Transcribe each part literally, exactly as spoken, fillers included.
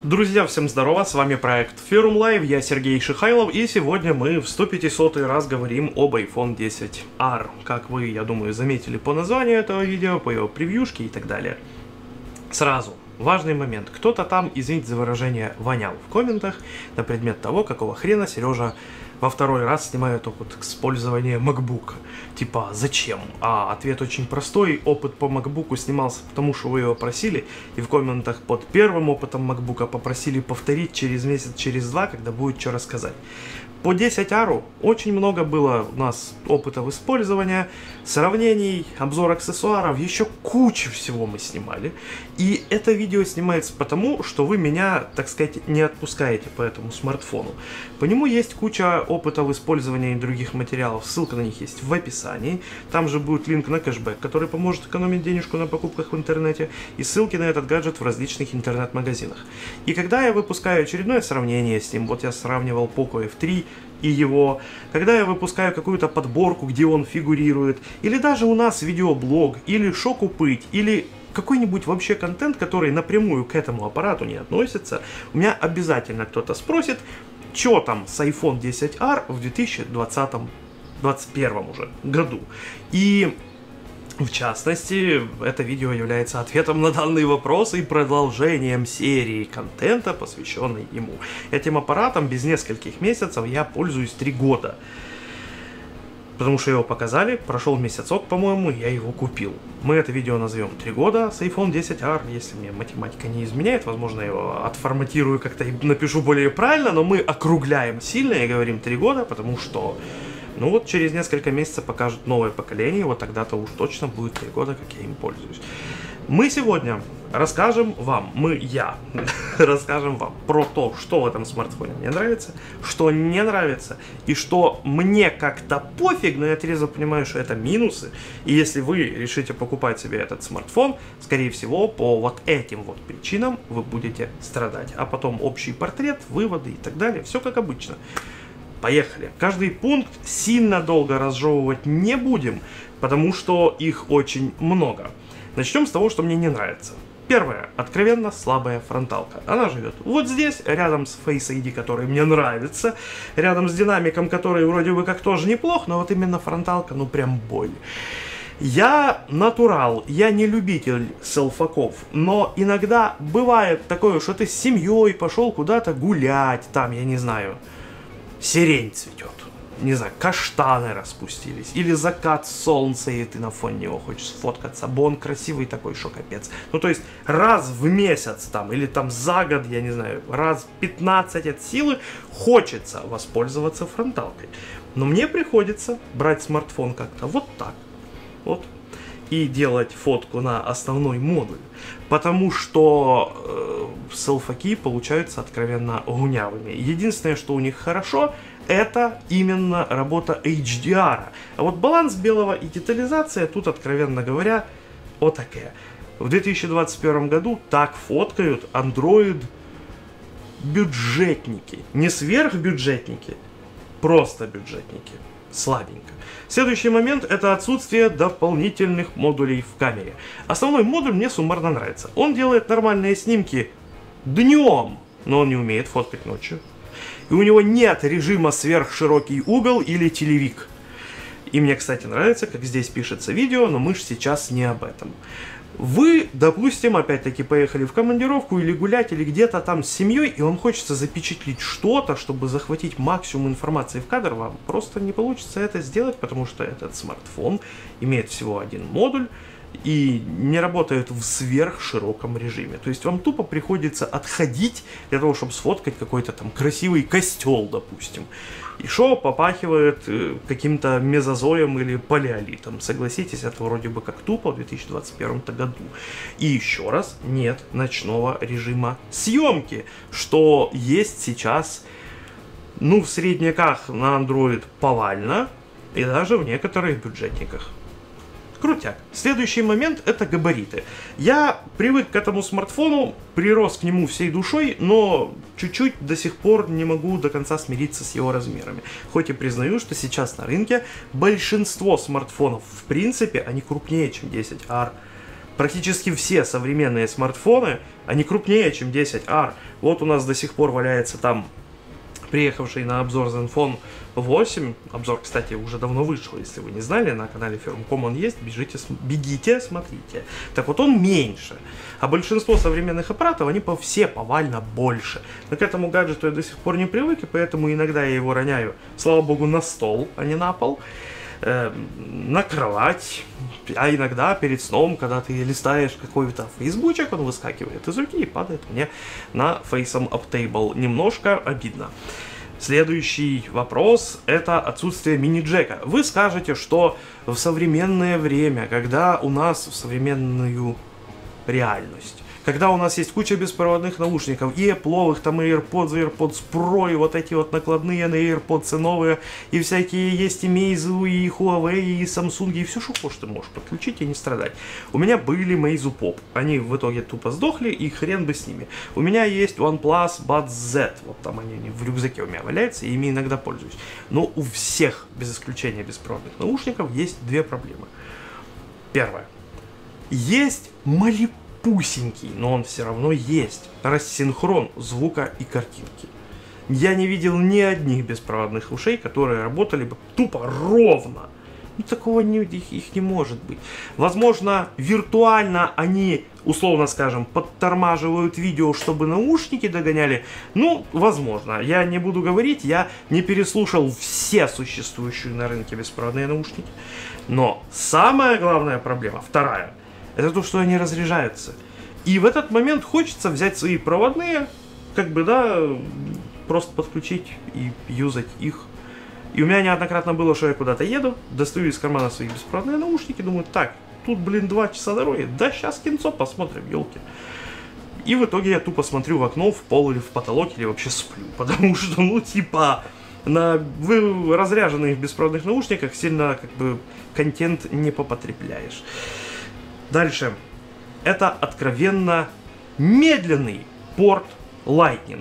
Друзья, всем здорово, с вами проект Ferrum Live, я Сергей Шихайлов, и сегодня мы в сто пятисотый раз говорим об айфон десять ар. Как вы, я думаю, заметили по названию этого видео, по его превьюшке и так далее. Сразу, важный момент, кто-то там, извините за выражение, вонял в комментах на предмет того, какого хрена Сережа во второй раз снимает опыт использования MacBook. Типа, зачем? А ответ очень простой. Опыт по MacBook снимался потому, что вы его просили. И в комментах под первым опытом MacBook попросили повторить через месяц, через два, когда будет что рассказать. По десять ару очень много было у нас опытов использования, сравнений, обзор аксессуаров, еще кучу всего мы снимали. И это видео снимается потому, что вы меня, так сказать, не отпускаете по этому смартфону. По нему есть куча опытов использования и других материалов, ссылка на них есть в описании. Там же будет линк на кэшбэк, который поможет экономить денежку на покупках в интернете, и ссылки на этот гаджет в различных интернет-магазинах. И когда я выпускаю очередное сравнение с ним, вот я сравнивал Poco эф три, и его, когда я выпускаю какую-то подборку, где он фигурирует, или даже у нас видеоблог, или шо купить, или какой-нибудь вообще контент, который напрямую к этому аппарату не относится, у меня обязательно кто-то спросит, что там с айфон десять ар в две тысячи двадцатом двадцать первом уже году. И в частности, это видео является ответом на данный вопрос и продолжением серии контента, посвященной ему. Этим аппаратом без нескольких месяцев я пользуюсь три года. Потому что его показали, прошел месяцок, по-моему, я его купил. Мы это видео назовем три года с айфон десять ар, если мне математика не изменяет, возможно, я его отформатирую как-то и напишу более правильно, но мы округляем сильно и говорим три года, потому что... Ну вот через несколько месяцев покажут новое поколение, вот тогда-то уж точно будет три года, как я им пользуюсь. Мы сегодня расскажем вам, мы, я, расскажем вам про то, что в этом смартфоне мне нравится, что не нравится, и что мне как-то пофиг, но я трезво понимаю, что это минусы. И если вы решите покупать себе этот смартфон, скорее всего, по вот этим вот причинам вы будете страдать. А потом общий портрет, выводы и так далее, все как обычно. Поехали. Каждый пункт сильно долго разжевывать не будем, потому что их очень много. Начнем с того, что мне не нравится. Первое. Откровенно слабая фронталка. Она живет вот здесь, рядом с Face ай ди, который мне нравится, рядом с динамиком, который вроде бы как тоже неплох, но вот именно фронталка, ну прям боль. Я натурал, я не любитель селфаков, но иногда бывает такое, что ты с семьей пошел куда-то гулять, там, я не знаю... Сирень цветет, не знаю, каштаны распустились, или закат солнца, и ты на фоне него хочешь сфоткаться, бо он красивый такой, шо капец. Ну, то есть, раз в месяц там, или там за год, я не знаю, раз пятнадцать от силы хочется воспользоваться фронталкой. Но мне приходится брать смартфон как-то вот так, вот, и делать фотку на основной модуль, потому что э, селфаки получаются откровенно гунявыми. Единственное, что у них хорошо, это именно работа эйч ди ар. А вот баланс белого и детализация тут, откровенно говоря, вот такая. В две тысячи двадцать первом году так фоткают Android бюджетники. Не сверхбюджетники, просто бюджетники. Слабенько. Следующий момент — это отсутствие дополнительных модулей в камере. Основной модуль мне суммарно нравится. Он делает нормальные снимки днем, но он не умеет фоткать ночью. И у него нет режима сверхширокий угол или телевик. И мне, кстати, нравится, как здесь пишется видео, но мы же сейчас не об этом. Вы, допустим, опять-таки поехали в командировку или гулять, или где-то там с семьей, и вам хочется запечатлеть что-то, чтобы захватить максимум информации в кадр, вам просто не получится это сделать, потому что этот смартфон имеет всего один модуль и не работает в сверхшироком режиме. То есть вам тупо приходится отходить для того, чтобы сфоткать какой-то там красивый костел, допустим. И шо попахивает э, каким-то мезозоем или палеолитом. Согласитесь, это вроде бы как тупо в две тысячи двадцать первом году. И еще раз, нет ночного режима съемки, что есть сейчас, ну, в средняках на Android повально, и даже в некоторых бюджетниках. Крутяк. Следующий момент — это габариты. Я привык к этому смартфону, прирос к нему всей душой, но чуть-чуть до сих пор не могу до конца смириться с его размерами. Хоть и признаю, что сейчас на рынке большинство смартфонов, в принципе, они крупнее, чем десять ар. Практически все современные смартфоны, они крупнее, чем десять ар. Вот у нас до сих пор валяется там приехавший на обзор Zenfone восемь. Обзор, кстати, уже давно вышел, если вы не знали, на канале Firmcom он есть, бежите, бегите, смотрите. Так вот, он меньше. А большинство современных аппаратов, они по все повально больше. Но к этому гаджету я до сих пор не привык, и поэтому иногда я его роняю, слава богу, на стол, а не на пол. На кровать, а иногда перед сном, когда ты листаешь какой-то фейсбучек, он выскакивает из руки и падает мне на фейсом об тейбл. Немножко обидно. Следующий вопрос — это отсутствие мини-джека. Вы скажете, что в современное время, когда у нас в современную реальность, когда у нас есть куча беспроводных наушников, и Apple'овых, там и AirPods, и AirPods Pro, и вот эти вот накладные на AirPods новые, и всякие есть и Meizu, и Huawei, и Samsung, и все, что хочешь, ты можешь подключить и не страдать. У меня были Meizu Pop, они в итоге тупо сдохли, и хрен бы с ними. У меня есть OnePlus Buds Z, вот там они в рюкзаке у меня валяются, и ими иногда пользуюсь. Но у всех, без исключения беспроводных наушников, есть две проблемы. Первое. Есть малипусенький, пусенький, но он все равно есть рассинхрон звука и картинки. Я не видел ни одних беспроводных ушей, которые работали бы тупо ровно. Ну, такого не, их, их не может быть. Возможно, виртуально они, условно скажем, подтормаживают видео, чтобы наушники догоняли. Ну, возможно. Я не буду говорить, я не переслушал все существующие на рынке беспроводные наушники. Но самая главная проблема, вторая, это то, что они разряжаются. И в этот момент хочется взять свои проводные, как бы, да, просто подключить и юзать их. И у меня неоднократно было, что я куда-то еду, достаю из кармана свои беспроводные наушники, думаю, так, тут, блин, два часа дороги, да сейчас кинцо посмотрим, елки. И в итоге я тупо смотрю в окно, в пол или в потолок, или вообще сплю, потому что, ну, типа, на вы разряженных беспроводных наушниках сильно, как бы, контент не попотребляешь. Дальше. Это откровенно медленный порт Lightning.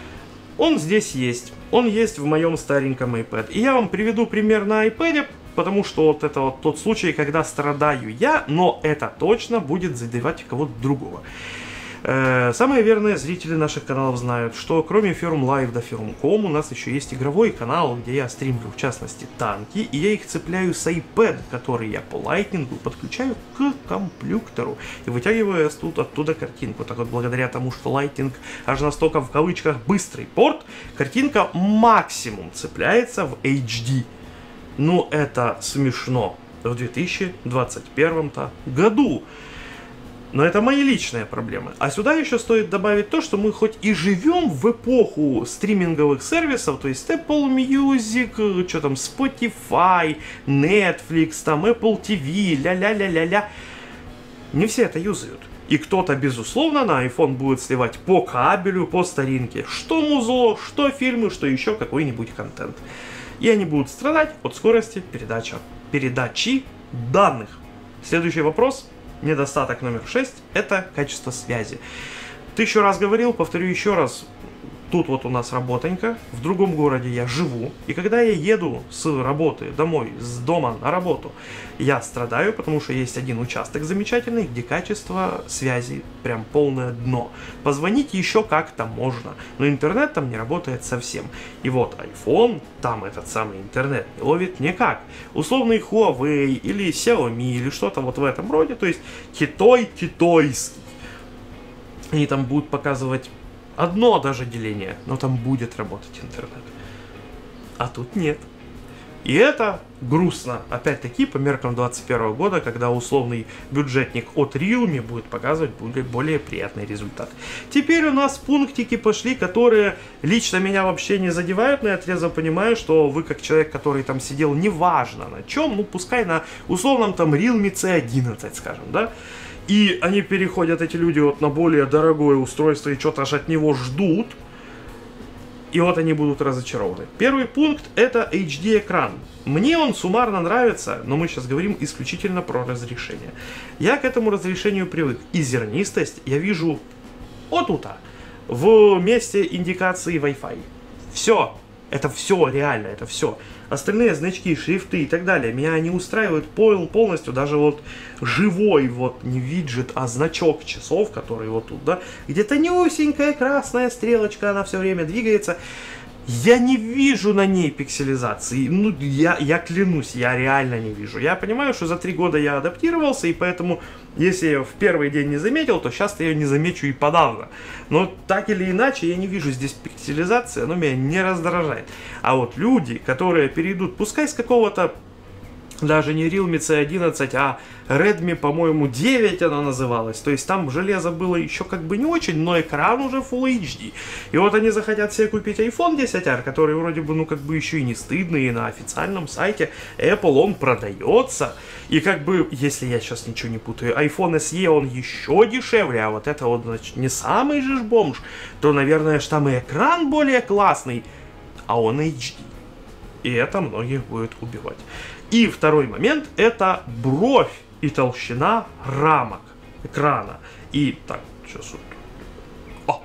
Он здесь есть. Он есть в моем стареньком iPad. И я вам приведу пример на iPad, потому что вот это вот тот случай, когда страдаю я, но это точно будет задевать кого-то другого. Э, самые верные зрители наших каналов знают, что кроме Firm Live до Firmcom у нас еще есть игровой канал, где я стримлю в частности танки, и я их цепляю с iPad, который я по Lightning подключаю к компьютеру и вытягиваю тут оттуда картинку. Так вот, благодаря тому, что Lightning аж настолько в кавычках быстрый порт, картинка максимум цепляется в эйч ди. Ну это смешно в две тысячи двадцать первом-то году. Но это мои личные проблемы. А сюда еще стоит добавить то, что мы хоть и живем в эпоху стриминговых сервисов, то есть Apple Music, что там, Spotify, Netflix, там, Apple ти ви, ля-ля-ля-ля-ля. Не все это юзают. И кто-то, безусловно, на iPhone будет сливать по кабелю, по старинке, что музло, что фильмы, что еще какой-нибудь контент. И они будут страдать от скорости передачи, передачи данных. Следующий вопрос. Недостаток номер шесть – это качество связи. Тысячу раз говорил, повторю еще раз. Тут вот у нас работонька, в другом городе я живу, и когда я еду с работы домой, с дома на работу, я страдаю, потому что есть один участок замечательный, где качество связи прям полное дно. Позвонить еще как-то можно, но интернет там не работает совсем. И вот iPhone, там этот самый интернет не ловит никак. Условный Huawei или Xiaomi или что-то вот в этом роде, то есть китой-китойский. Они там будут показывать одно даже деление, но там будет работать интернет. А тут нет. И это грустно, опять-таки, по меркам двадцать первого года, когда условный бюджетник от Realme будет показывать более, более приятный результат. Теперь у нас пунктики пошли, которые лично меня вообще не задевают, но я трезво понимаю, что вы, как человек, который там сидел, неважно на чем, ну пускай на условном там Realme си одиннадцать, скажем, да, и они переходят, эти люди, вот на более дорогое устройство и что-то аж от него ждут. И вот они будут разочарованы. Первый пункт — это эйч ди экран. Мне он суммарно нравится, но мы сейчас говорим исключительно про разрешение. Я к этому разрешению привык. И зернистость я вижу вот тут, в месте индикации Wi-Fi. Все. Это все реально, это все. Остальные значки, шрифты и так далее меня не устраивают пол, полностью. Даже вот живой, вот не виджет, а значок часов, который вот тут, да, где-то нюсенькая красная стрелочка, она все время двигается. Я не вижу на ней пикселизации. Ну, я, я клянусь, я реально не вижу. Я понимаю, что за три года я адаптировался, и поэтому, если я в первый день не заметил, то сейчас я ее не замечу и подавно. Но так или иначе, я не вижу здесь пикселизации, оно меня не раздражает. А вот люди, которые перейдут, пускай с какого-то, даже не Realme си одиннадцать, а Redmi, по-моему, девять она называлась. То есть там железо было еще как бы не очень, но экран уже Full эйч ди. И вот они захотят себе купить айфон десять ар, который вроде бы, ну как бы еще и не стыдный, и на официальном сайте Apple он продается. И как бы, если я сейчас ничего не путаю, iPhone эс и он еще дешевле, а вот это вот, значит, не самый же бомж, то, наверное, ж там и экран более классный, а он эйч ди. И это многих будет убивать. И второй момент — это бровь и толщина рамок экрана. И так, сейчас вот. О!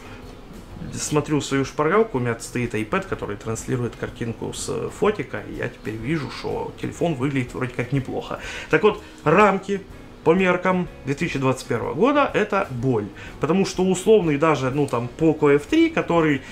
Смотрю свою шпаргалку, у меня стоит iPad, который транслирует картинку с фотика, и я теперь вижу, что телефон выглядит вроде как неплохо. Так вот, рамки по меркам две тысячи двадцать первого года — это боль. Потому что условный даже, ну там, Poco эф три, который,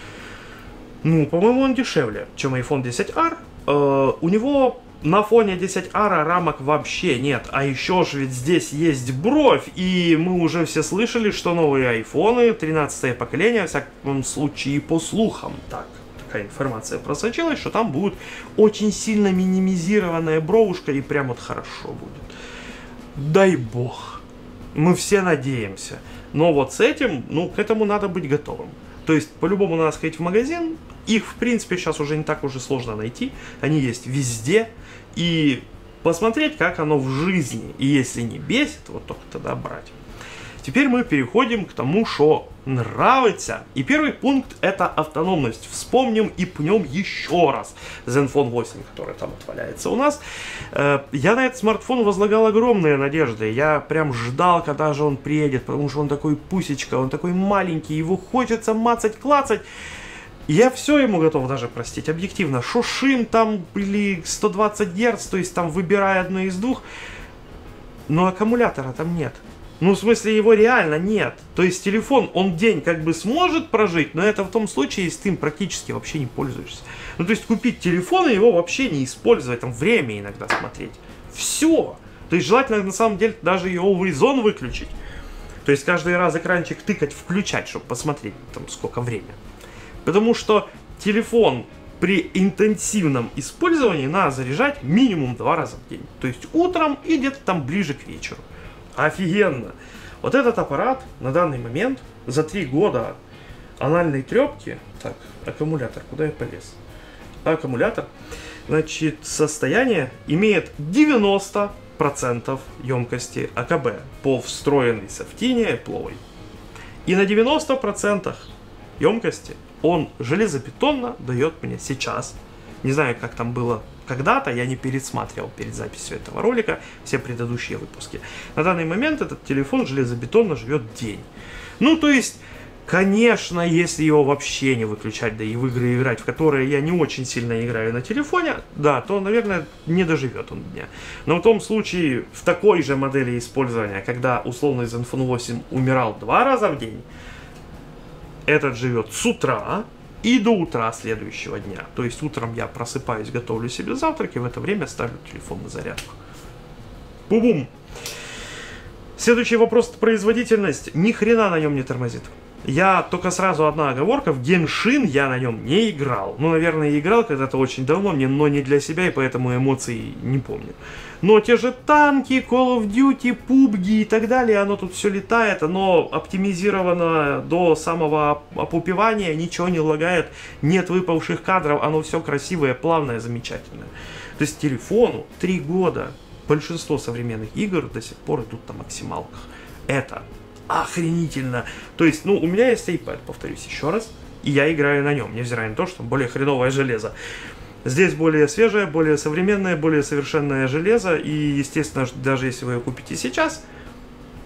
ну, по-моему, он дешевле, чем iPhone десять ар, Uh, у него на фоне десять ар рамок вообще нет. А еще же ведь здесь есть бровь. И мы уже все слышали, что новые айфоны, тринадцатое поколение, во всяком случае по слухам, так, такая информация просочилась, что там будет очень сильно минимизированная бровушка, и прям вот хорошо будет. Дай бог. Мы все надеемся. Но вот с этим, ну, к этому надо быть готовым. То есть, по-любому надо сходить в магазин. Их, в принципе, сейчас уже не так уже сложно найти. Они есть везде. И посмотреть, как оно в жизни. И если не бесит, вот только тогда брать. Теперь мы переходим к тому, что нравится. И первый пункт — это автономность. Вспомним и пнем еще раз Zenfone восемь, который там отваляется у нас. Я на этот смартфон возлагал огромные надежды. Я прям ждал, когда же он приедет, потому что он такой пусечка, он такой маленький, его хочется мацать, клацать. Я все ему готов даже простить, объективно. Шушим там были сто двадцать герц, то есть там выбирая одно из двух. Но аккумулятора там нет. Ну, в смысле, его реально нет. То есть телефон, он день как бы сможет прожить, но это в том случае, если ты им практически вообще не пользуешься. Ну, то есть купить телефон и его вообще не использовать, там время иногда смотреть. Все. То есть желательно на самом деле даже и Always On выключить. То есть каждый раз экранчик тыкать, включать, чтобы посмотреть там сколько время. Потому что телефон при интенсивном использовании надо заряжать минимум два раза в день. То есть утром и где-то там ближе к вечеру. Офигенно! Вот этот аппарат на данный момент за три года анальной трепки... Так, аккумулятор, куда я полез? Аккумулятор. Значит, состояние имеет девяносто процентов емкости а ка бэ по встроенной софтине Apple. И на девяноста процентах емкости он железобетонно дает мне сейчас. Не знаю, как там было когда-то, я не пересматривал перед записью этого ролика все предыдущие выпуски. На данный момент этот телефон железобетонно живет день. Ну, то есть, конечно, если его вообще не выключать, да и в игры играть, в которые я не очень сильно играю на телефоне, да, то, наверное, не доживет он дня. Но в том случае, в такой же модели использования, когда условный Zenfone восемь умирал два раза в день, этот живет с утра и до утра следующего дня. То есть утром я просыпаюсь, готовлю себе завтрак, и в это время ставлю телефон на зарядку. Бу-бум! Следующий вопрос — производительность. Ни хрена на нем не тормозит. Я только сразу одна оговорка: в Genshin я на нем не играл. Ну, наверное, играл когда-то очень давно, но не для себя, и поэтому эмоций не помню. Но те же танки, Call of Duty, пубги и так далее, оно тут все летает, оно оптимизировано до самого опупевания, ничего не лагает, нет выпавших кадров, оно все красивое, плавное, замечательное. То есть телефону три года, большинство современных игр до сих пор идут на максималках. Это охренительно. То есть, ну, у меня есть iPad, повторюсь еще раз, и я играю на нем, невзирая на то, что более хреновое железо. Здесь более свежее, более современное, более совершенное железо, и, естественно, даже если вы его купите сейчас,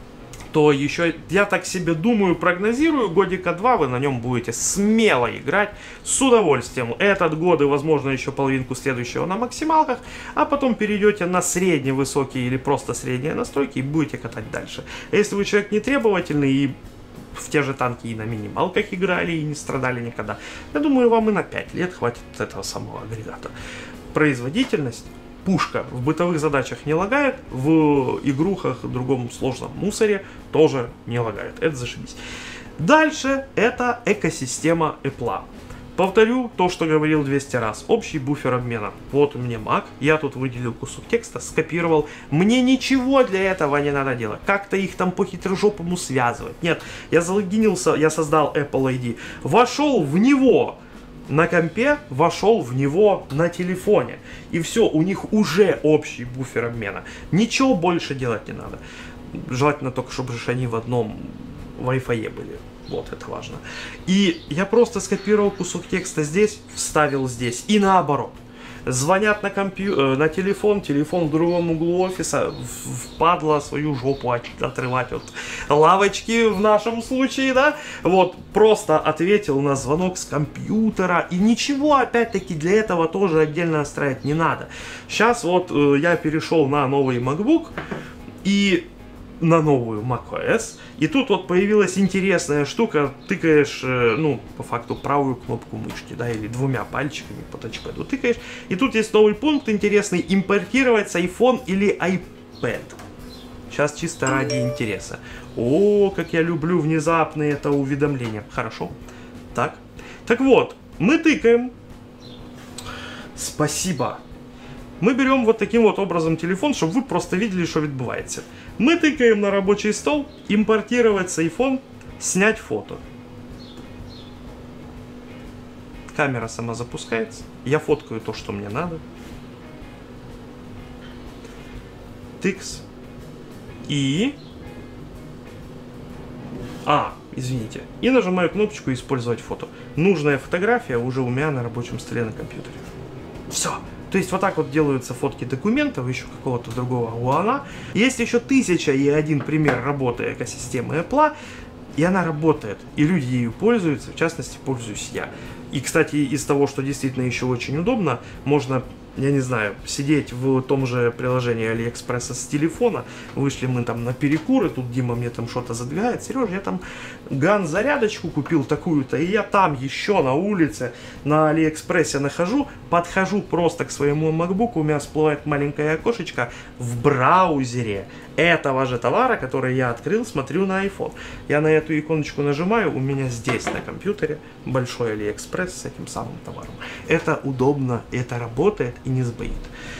то еще, я так себе думаю, прогнозирую, годика два вы на нем будете смело играть, с удовольствием. Этот год и, возможно, еще половинку следующего на максималках, а потом перейдете на средне высокие или просто средние настройки и будете катать дальше. А если вы человек нетребовательный и в те же танки и на минималках играли и не страдали никогда, я думаю, вам и на пять лет хватит этого самого агрегата. Производительность. Пушка в бытовых задачах не лагает, в игрухах, в другом сложном мусоре тоже не лагает. Это зашибись. Дальше это экосистема Apple. Повторю то, что говорил двести раз. Общий буфер обмена. Вот у меня Mac, я тут выделил кусок текста, скопировал. Мне ничего для этого не надо делать. Как-то их там по хитрожопому связывать. Нет, я залогинился, я создал Apple ай ди, вошел в него на компе, вошел в него на телефоне. И все, у них уже общий буфер обмена. Ничего больше делать не надо. Желательно только, чтобы они в одном Wi-Fi были. Вот, это важно. И я просто скопировал кусок текста здесь, вставил здесь. И наоборот. Звонят на, компью... на телефон, телефон в другом углу офиса, впадло свою жопу отрывать от лавочки в нашем случае, да? Вот, просто ответил на звонок с компьютера, и ничего, опять-таки, для этого тоже отдельно настраивать не надо. Сейчас вот э, я перешел на новый MacBook, и на новую macOS, и тут вот появилась интересная штука, тыкаешь, ну, по факту, правую кнопку мышки, да, или двумя пальчиками по тачпаду тыкаешь, и тут есть новый пункт интересный, импортировать с iPhone или iPad. Сейчас чисто ради интереса. О, как я люблю внезапные это уведомления. Хорошо. Так. Так вот, мы тыкаем. Спасибо. Мы берем вот таким вот образом телефон, чтобы вы просто видели, что відбувається. Мы тыкаем на рабочий стол, импортировать с iPhone, снять фото. Камера сама запускается. Я фоткаю то, что мне надо. Тыкс. И... А, извините. И нажимаю кнопочку «Использовать фото». Нужная фотография уже у меня на рабочем столе на компьютере. Все. То есть вот так вот делаются фотки документов, еще какого-то другого гуана. Есть еще тысяча и один пример работы экосистемы Apple, и она работает, и люди ею пользуются, в частности, пользуюсь я. И, кстати, из того, что действительно еще очень удобно, можно, я не знаю, сидеть в том же приложении Алиэкспресса с телефона. Вышли мы там на перекур, и тут Дима мне там что-то задвигает. Сережа, я там ган-зарядочку купил такую-то, и я там еще на улице на Алиэкспрессе нахожу, подхожу просто к своему MacBook, у меня всплывает маленькое окошечко в браузере этого же товара, который я открыл, смотрю на iPhone. Я на эту иконочку нажимаю, у меня здесь на компьютере большой Алиэкспресс с этим самым товаром. Это удобно, это работает и не сбоит.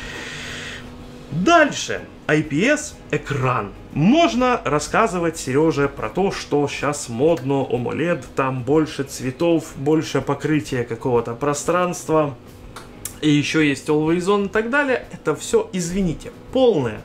Дальше. ай пи эс экран. Можно рассказывать Сереже про то, что сейчас модно, AMOLED, там больше цветов, больше покрытия какого-то пространства, и еще есть Always On и так далее. Это все, извините, полное.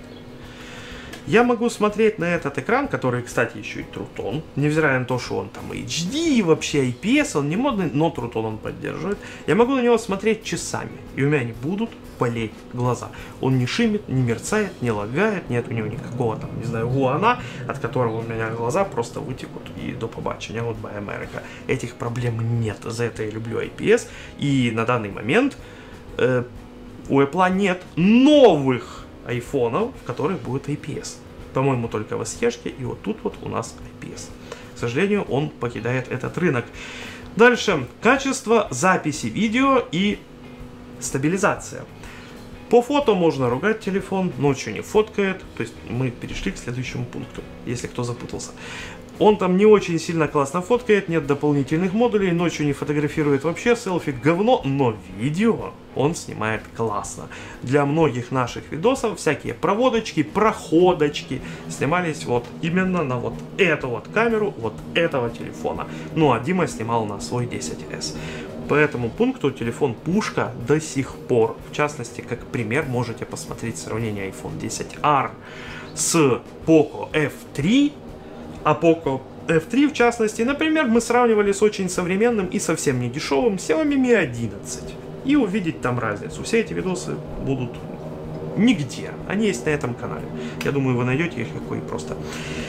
Я могу смотреть на этот экран, который, кстати, еще и True Tone, невзирая на то, что он там эйч ди и вообще ай пи эс, он не модный, но True Tone он поддерживает. Я могу на него смотреть часами, и у меня не будут болеть глаза. Он не шимит, не мерцает, не лагает, нет у него никакого там, не знаю, гуана, от которого у меня глаза просто вытекут и до побачення, вот by America. Этих проблем нет, за это я люблю ай пи эс, и на данный момент э, у Apple нет новых айфонов, в которых будет ай пи эс. По-моему, только в эс и, и вот тут вот у нас ай пи эс. К сожалению, он покидает этот рынок. Дальше. Качество записи видео и стабилизация. По фото можно ругать телефон, ночью не фоткает. То есть мы перешли к следующему пункту, если кто запутался. Он там не очень сильно классно фоткает, нет дополнительных модулей, ночью не фотографирует вообще, селфи говно, но видео он снимает классно. Для многих наших видосов всякие проводочки, проходочки снимались вот именно на вот эту вот камеру, вот этого телефона. Ну а Дима снимал на свой десять эс. По этому пункту телефон пушка до сих пор. В частности, как пример, можете посмотреть сравнение iPhone десять ар с Poco эф три. А Poco эф три, в частности, например, мы сравнивали с очень современным и совсем не дешевым Xiaomi ми одиннадцать. И увидеть там разницу. Все эти видосы будут нигде. Они есть на этом канале. Я думаю, вы найдете их легко и просто.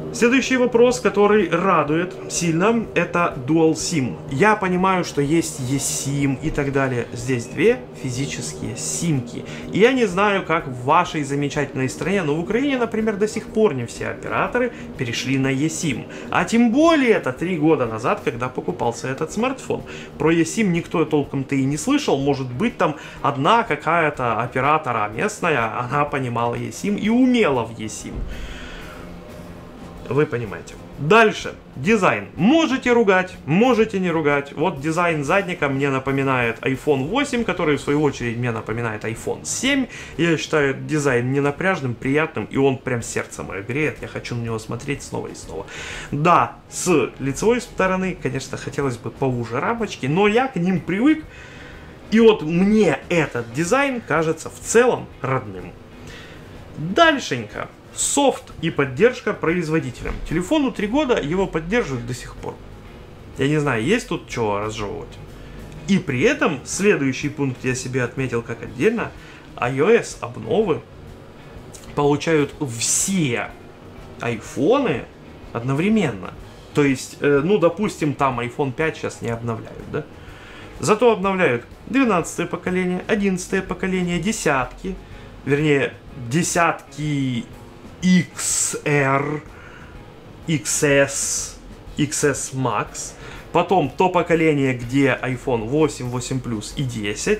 Следующий вопрос, который радует сильно, это Dual SIM. Я понимаю, что есть eSIM и так далее. Здесь две физические симки. И я не знаю, как в вашей замечательной стране, но в Украине, например, до сих пор не все операторы перешли на eSIM. А тем более это три года назад, когда покупался этот смартфон. Про eSIM никто толком-то и не слышал. Может быть, там одна какая-то оператора местная, она понимала eSIM и умела в eSIM. Вы понимаете. Дальше. Дизайн. Можете ругать, можете не ругать. Вот дизайн задника мне напоминает айфон восемь, который в свою очередь мне напоминает айфон семь. Я считаю дизайн ненапряжным, приятным, и он прям сердце мое греет. Я хочу на него смотреть снова и снова. Да, с лицевой стороны, конечно, хотелось бы поуже рамочки, но я к ним привык. И вот мне этот дизайн кажется в целом родным. Дальшенько. Софт и поддержка производителям. Телефону три года, его поддерживают до сих пор. Я не знаю, есть тут чего разжевывать. И при этом следующий пункт я себе отметил как отдельно. iOS обновы получают все айфоны одновременно. То есть, э, ну, допустим, там айфон пять сейчас не обновляют, да? Зато обновляют двенадцатое поколение, одиннадцатое поколение, десятки, вернее, десятки икс эр, икс эс, икс эс Max, потом то поколение, где айфон восемь, восемь плюс и десять,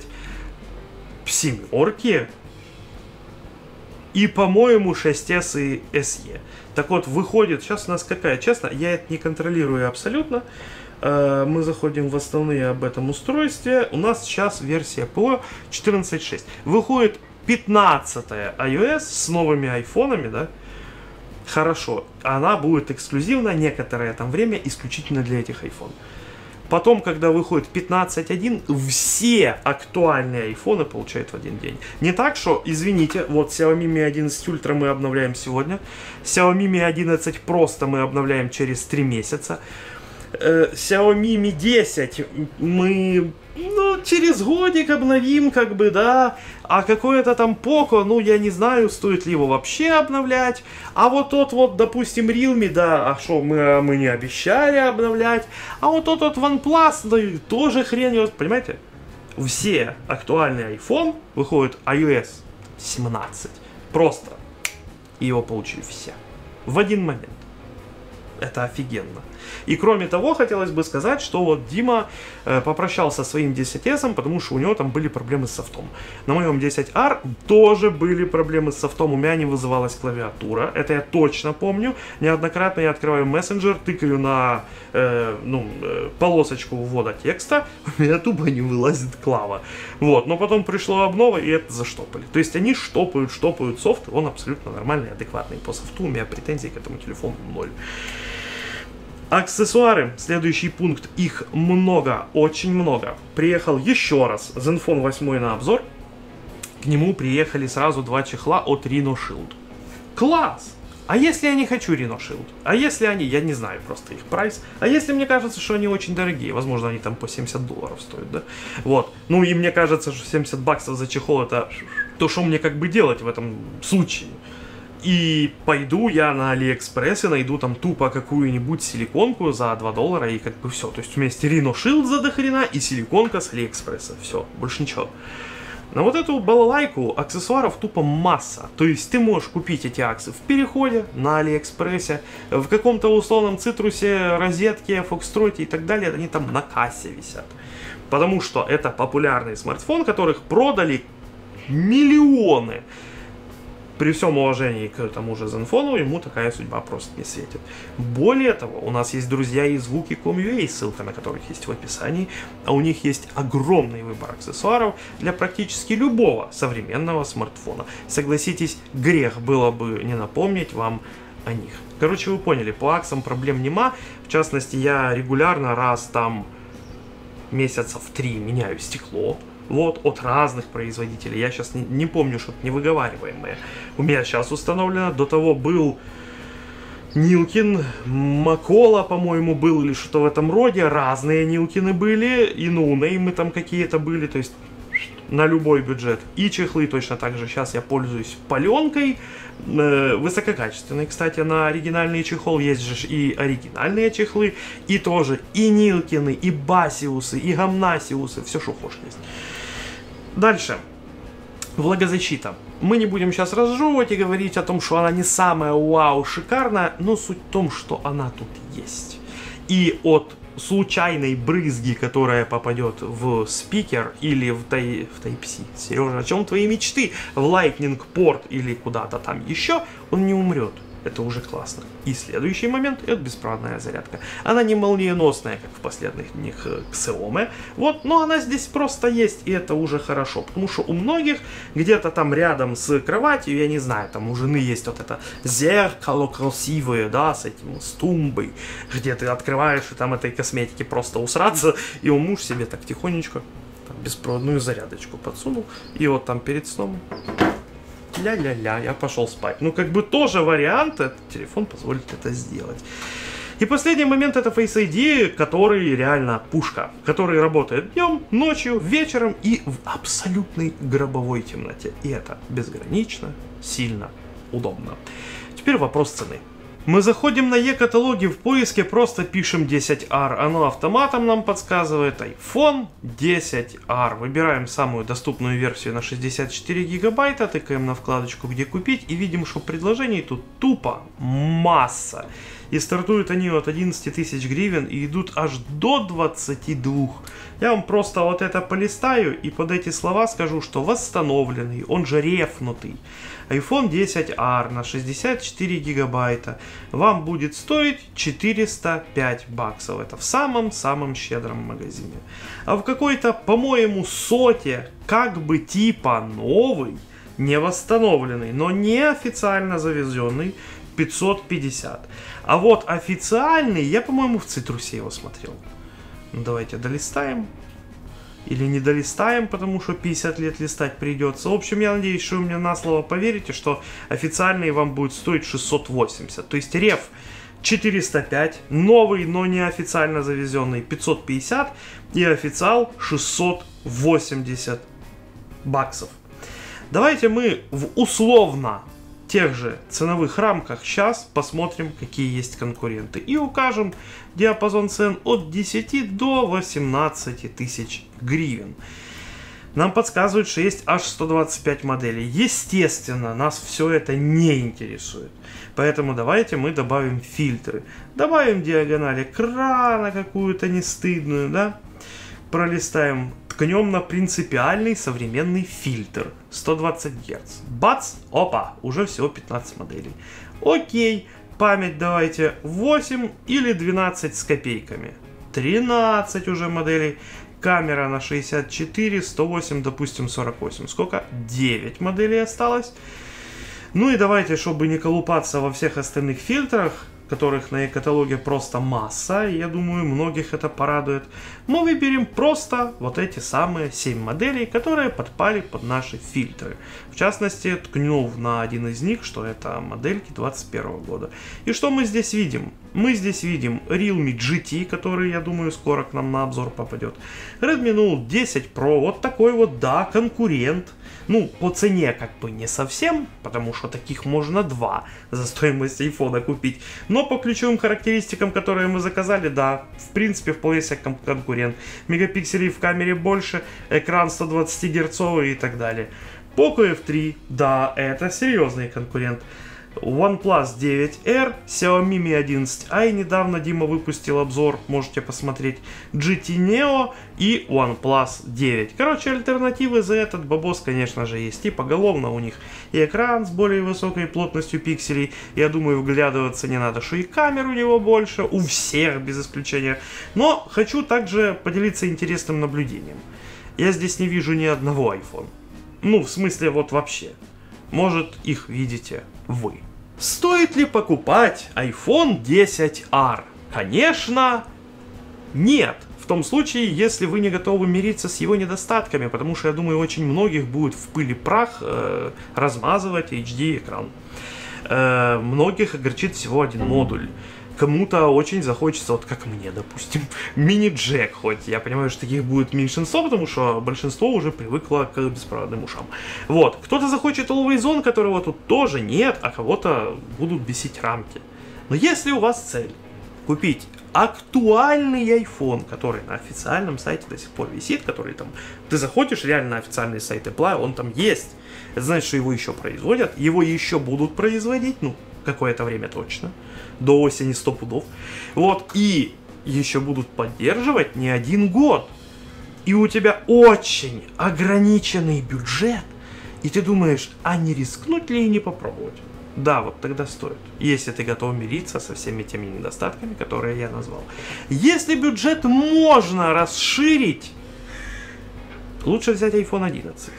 семерки и, по-моему, шесть эс и эс и. Так вот, выходит, сейчас у нас какая, честно, я это не контролирую абсолютно. Мы заходим в основные об этом устройстве. У нас сейчас версия ПО четырнадцать шесть. Выходит пятнадцатая iOS с новыми айфонами, да? Хорошо, она будет эксклюзивна некоторое там время исключительно для этих айфонов. Потом, когда выходит пятнадцать один, все актуальные айфоны получают в один день. Не так, что, извините, вот Xiaomi Mi одиннадцать Ultra мы обновляем сегодня, Xiaomi Mi одиннадцать просто мы обновляем через три месяца, Xiaomi Mi десять мы, ну, через годик обновим, как бы, да, а какое-то там Poco, ну, я не знаю, стоит ли его вообще обновлять, а вот тот вот, допустим, Realme, да, а что, мы, мы не обещали обновлять, а вот тот вот OnePlus, да, тоже хрен его, понимаете, все актуальные iPhone выходит iOS семнадцать, просто, и его получили все, в один момент. Это офигенно. И кроме того, хотелось бы сказать, что вот Дима э, попрощался со своим десять эс, потому что у него там были проблемы с софтом. На моем десять ар тоже были проблемы с софтом, у меня не вызывалась клавиатура, это я точно помню. Неоднократно я открываю мессенджер, тыкаю на э, ну, э, полосочку ввода текста, у меня тупо не вылазит клава. Вот, но потом пришло обнова, и это заштопали. То есть они штопают, штопают софт, он абсолютно нормальный, адекватный по софту, у меня претензий к этому телефону ноль. Аксессуары, следующий пункт, их много, очень много. Приехал еще раз Zenfone восемь на обзор, к нему приехали сразу два чехла от Rhino Shield. Класс! А если я не хочу Rhino Shield? А если они, я не знаю просто их прайс, а если мне кажется, что они очень дорогие, возможно, они там по семьдесят долларов стоят, да? Вот, ну и мне кажется, что семьдесят баксов за чехол это то, что мне как бы делать в этом случае. И пойду я на Алиэкспресс и найду там тупо какую-нибудь силиконку за два доллара и как бы все. То есть у меня есть Rhino Shield за дохрена и силиконка с Алиэкспресса. Все, больше ничего. На вот эту балалайку аксессуаров тупо масса. То есть ты можешь купить эти аксы в Переходе, на Алиэкспрессе, в каком-то условном Цитрусе, Розетке, Фокстроте и так далее. Они там на кассе висят. Потому что это популярный смартфон, которых продали миллионы. При всем уважении к тому же Zenfone, ему такая судьба просто не светит. Более того, у нас есть друзья из звуки точка ком точка ю а, ссылка на которых есть в описании, а у них есть огромный выбор аксессуаров для практически любого современного смартфона. Согласитесь, грех было бы не напомнить вам о них. Короче, вы поняли, по аксам проблем нема. В частности, я регулярно раз там месяцев три меняю стекло. Вот, от разных производителей. Я сейчас не, не помню что-то невыговариваемое. У меня сейчас установлено. До того был Нилкин, Макола, по-моему, был, или что-то в этом роде. Разные Нилкины были. И ноунеймы там какие-то были. То есть, на любой бюджет. И чехлы точно так же. Сейчас я пользуюсь паленкой. Э, высококачественный, кстати, на оригинальный чехол. Есть же и оригинальные чехлы. И тоже и Нилкины, и Басиусы, и Гамнасиусы. Все, что хочешь есть. Дальше. Влагозащита. Мы не будем сейчас разжевывать и говорить о том, что она не самая вау шикарная, но суть в том, что она тут есть. И от случайной брызги, которая попадет в спикер или в, тай, в Type-C, Сережа, о чем твои мечты? В Lightning порт или куда-то там еще, он не умрет. Это уже классно. И следующий момент — это беспроводная зарядка. Она не молниеносная, как в последних них Xiaomi, вот, но она здесь просто есть, и это уже хорошо. Потому что у многих где-то там рядом с кроватью, я не знаю, там у жены есть вот это зеркало красивое, да, с этим, с тумбой, где ты открываешь, и там этой косметики просто усраться, и у муж себе так тихонечко там, беспроводную зарядочку подсунул, и вот там перед сном... Ля-ля-ля, я пошел спать. Ну, как бы тоже вариант, этот телефон позволит это сделать. И последний момент — это Face ай ди, который реально пушка. Который работает днем, ночью, вечером и в абсолютной гробовой темноте. И это безгранично, сильно, удобно. Теперь вопрос цены. Мы заходим на e-каталоги, в поиске просто пишем десять ар, оно автоматом нам подсказывает айфон десять ар. Выбираем самую доступную версию на шестьдесят четыре гигабайта, тыкаем на вкладочку «Где купить» и видим, что предложений тут тупо масса. И стартуют они от одиннадцати тысяч гривен и идут аж до двадцати двух. Я вам просто вот это полистаю и под эти слова скажу, что восстановленный, он же рефнутый, айфон десять ар на шестьдесят четыре гигабайта вам будет стоить четыреста пять баксов. Это в самом-самом щедром магазине. А в какой-то, по-моему, соте, как бы типа новый, не восстановленный, но не официально завезенный, пятьсот пятьдесят. А вот официальный, я, по-моему, в Цитрусе его смотрел. Ну, давайте долистаем. Или не долистаем, потому что пятьдесят лет листать придется. В общем, я надеюсь, что вы мне на слово поверите, что официальный вам будет стоить шестьсот восемьдесят. То есть реф четыреста пять, новый, но не официально завезенный пятьсот пятьдесят и официал шестьсот восемьдесят баксов. Давайте мы в условно тех же ценовых рамках сейчас посмотрим, какие есть конкуренты, и укажем диапазон цен от десяти до восемнадцати тысяч гривен. Нам подсказывают, что есть аж сто двадцать пять моделей. Естественно, нас все это не интересует. Поэтому давайте мы добавим фильтры. Добавим диагональ экрана какую-то нестыдную, да? Пролистаем, ткнем на принципиальный современный фильтр. сто двадцать герц. Бац! Опа! Уже всего пятнадцать моделей. Окей. Память давайте восемь или двенадцать с копейками. тринадцать уже моделей. Камера на шестьдесят четыре, сто восемь, допустим, сорок восемь. Сколько? девять моделей осталось. Ну и давайте, чтобы не колупаться во всех остальных фильтрах, которых на e-каталоге просто масса, и я думаю, многих это порадует, мы выберем просто вот эти самые семь моделей, которые подпали под наши фильтры. В частности, ткнув на один из них, что это модельки двадцать первого года. И что мы здесь видим? Мы здесь видим Realme джи ти, который, я думаю, скоро к нам на обзор попадет. Redmi Note десять про, вот такой вот, да, конкурент. Ну, по цене как бы не совсем, потому что таких можно два за стоимость айфона купить. Но по ключевым характеристикам, которые мы заказали, да, в принципе, вполне себе конкурент. Мегапикселей в камере больше, экран сто двадцать герцовый и так далее. Poco эф три, да, это серьезный конкурент. OnePlus девять эр, Xiaomi Mi одиннадцать ай, недавно Дима выпустил обзор, можете посмотреть, джи ти Neo и OnePlus девять. Короче, альтернативы за этот бабос, конечно же, есть. И поголовно у них и экран с более высокой плотностью пикселей, я думаю, вглядываться не надо, что и камер у него больше, у всех без исключения. Но хочу также поделиться интересным наблюдением. Я здесь не вижу ни одного iPhone. Ну, в смысле, вот вообще. Может, их видите вы. Стоит ли покупать айфон десять ар? Конечно, нет. В том случае, если вы не готовы мириться с его недостатками, потому что, я думаю, очень многих будет в пыль и прах э, размазывать эйч ди экран. Э, многих огорчит всего один модуль. кому-то очень захочется, вот как мне, допустим, мини-джек, хоть я понимаю, что таких будет меньшинство, потому что большинство уже привыкло к беспроводным ушам. Вот, кто-то захочет Always On, которого тут тоже нет, а кого-то будут бесить рамки. Но если у вас цель купить актуальный iPhone, который на официальном сайте до сих пор висит, который там, ты заходишь реально на официальный сайт Apple, он там есть, это значит, что его еще производят, его еще будут производить, ну, какое-то время точно, до осени сто пудов, вот, и еще будут поддерживать не один год, и у тебя очень ограниченный бюджет, и ты думаешь, а не рискнуть ли и не попробовать? Да, вот тогда стоит, если ты готов мириться со всеми теми недостатками, которые я назвал. Если бюджет можно расширить, лучше взять айфон одиннадцать.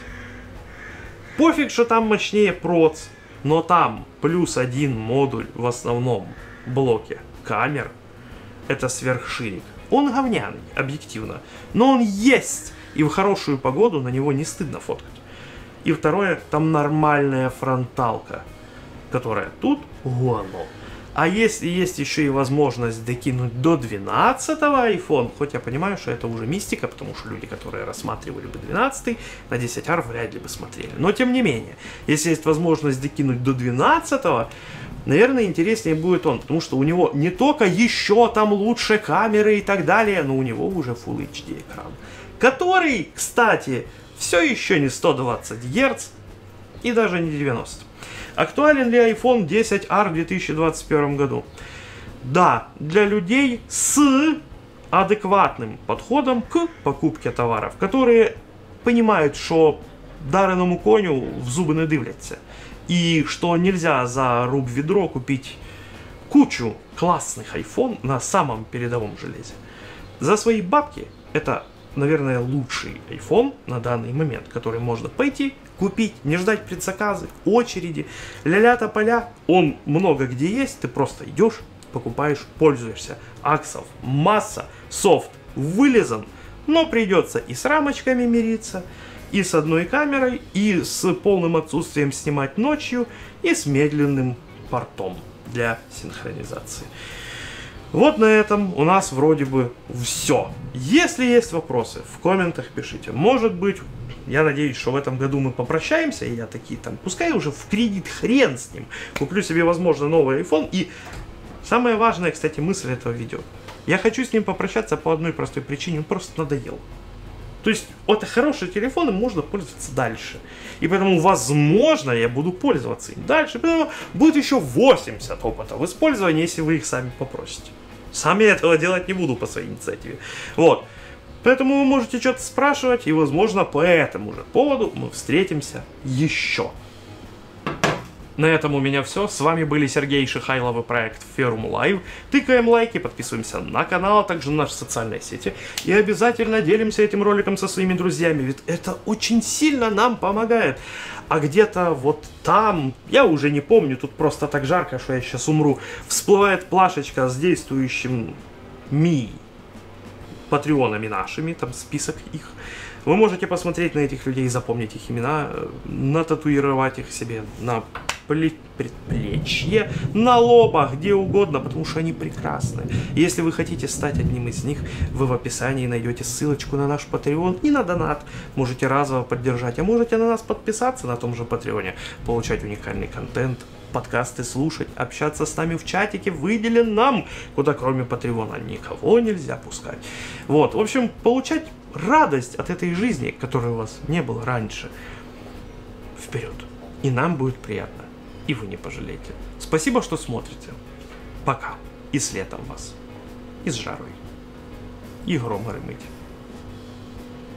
Пофиг, что там мощнее проц, но там плюс один модуль в основном блоке камер. Это сверхширик. Он говняный, объективно, но он есть, и в хорошую погоду на него не стыдно фоткать. И второе, там нормальная фронталка, которая тут гоно. А если есть еще и возможность докинуть до двенадцатого iPhone, хоть я понимаю, что это уже мистика, потому что люди, которые рассматривали бы двенадцатый, на десять ар вряд ли бы смотрели. Но тем не менее, если есть возможность докинуть до двенадцатого, наверное, интереснее будет он, потому что у него не только еще там лучше камеры и так далее, но у него уже Full эйч ди экран, который, кстати, все еще не сто двадцать герц и даже не девяносто. Актуален ли айфон десять ар в две тысячи двадцать первом году? Да, для людей с адекватным подходом к покупке товаров, которые понимают, что дареному коню в зубы не дивляться, и что нельзя за руб ведро купить кучу классных айфон на самом передовом железе. За свои бабки это, наверное, лучший iPhone на данный момент, который можно пойти, купить, не ждать предзаказы, очереди, ля-ля тополя. Он много где есть, ты просто идешь, покупаешь, пользуешься. Аксов масса, софт вылезан, но придется и с рамочками мириться, и с одной камерой, и с полным отсутствием снимать ночью, и с медленным портом для синхронизации. Вот на этом у нас вроде бы все. Если есть вопросы, в комментах пишите. Может быть, я надеюсь, что в этом году мы попрощаемся, и я такие там, пускай уже в кредит, хрен с ним. Куплю себе, возможно, новый iPhone. И самая важная, кстати, мысль этого видео. Я хочу с ним попрощаться по одной простой причине, он просто надоел. То есть, это хороший телефон, им можно пользоваться дальше. И поэтому, возможно, я буду пользоваться им дальше. Поэтому будет еще восемьдесят опытов использования, если вы их сами попросите. Сам я этого делать не буду по своей инициативе. Вот. Поэтому вы можете что-то спрашивать, и, возможно, по этому же поводу мы встретимся еще. На этом у меня все. С вами были Сергей Шихайлов и проект Ferrum Live. Тыкаем лайки, подписываемся на канал, а также на наши социальные сети. И обязательно делимся этим роликом со своими друзьями, ведь это очень сильно нам помогает. А где-то вот там, я уже не помню, тут просто так жарко, что я сейчас умру, всплывает плашечка с действующим ми патреонами нашими, там список их. Вы можете посмотреть на этих людей, запомнить их имена, нататуировать их себе на предплечье, на лобах, где угодно, потому что они прекрасны. Если вы хотите стать одним из них, вы в описании найдете ссылочку на наш Patreon и на донат. Можете разово поддержать, а можете на нас подписаться на том же Патреоне, получать уникальный контент, подкасты слушать, общаться с нами в чатике, выделен нам, куда кроме Патреона никого нельзя пускать. Вот, в общем, получать радость от этой жизни, которой у вас не было раньше. Вперед. И нам будет приятно. И вы не пожалеете. Спасибо, что смотрите. Пока. И с летом вас. И с жарой. И гром гремить.